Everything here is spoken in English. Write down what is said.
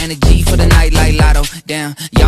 and a G for the night like Lotto. Damn, y'all